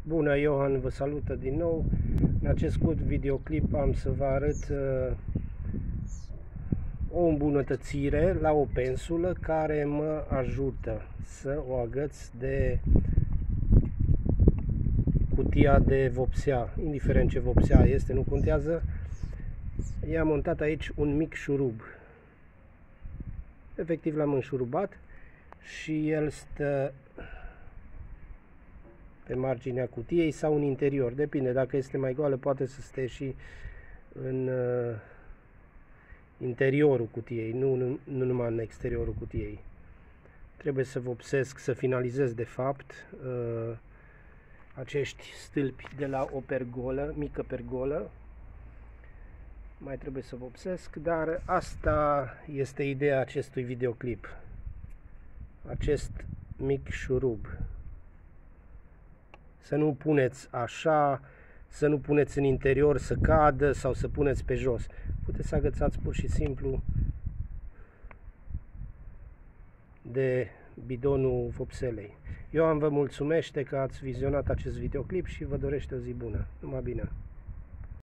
Bună, Iohan vă salută din nou. În acest scurt videoclip am să vă arăt o îmbunătățire la o pensulă care mă ajută să o agăț de cutia de vopsea, indiferent ce vopsea este, nu contează. I-am montat aici un mic șurub. Efectiv l-am înșurubat și el stă pe marginea cutiei sau în interior, depinde, dacă este mai goală poate să stea și în interiorul cutiei, nu numai în exteriorul cutiei. Trebuie să vopsesc, să finalizez de fapt acești stâlpi de la o pergolă, mică pergolă. Mai trebuie să vopsesc, dar asta este ideea acestui videoclip. Acest mic șurub. Să nu puneți așa, să nu puneți în interior să cadă sau să puneți pe jos. Puteți să agățați pur și simplu de bidonul vopselei. Ioan vă mulțumește că ați vizionat acest videoclip și vă dorește o zi bună. Numai bine!